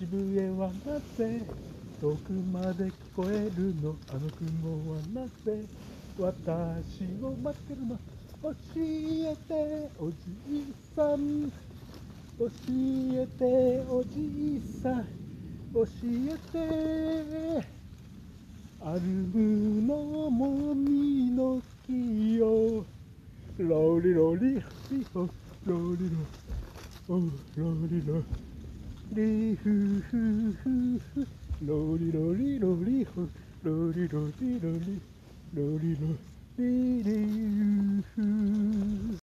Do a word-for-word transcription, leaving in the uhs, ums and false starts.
渋谷はなぜ遠くまで聞こえるの、あの雲はなぜ私を待ってるの、教えておじいさん、教えておじいさん、教えて、アルムのもみの木よ、ロリロリリホロリロ、おロリロリフフフフ、ロリロリロリホロリロリロリロリロリリフ。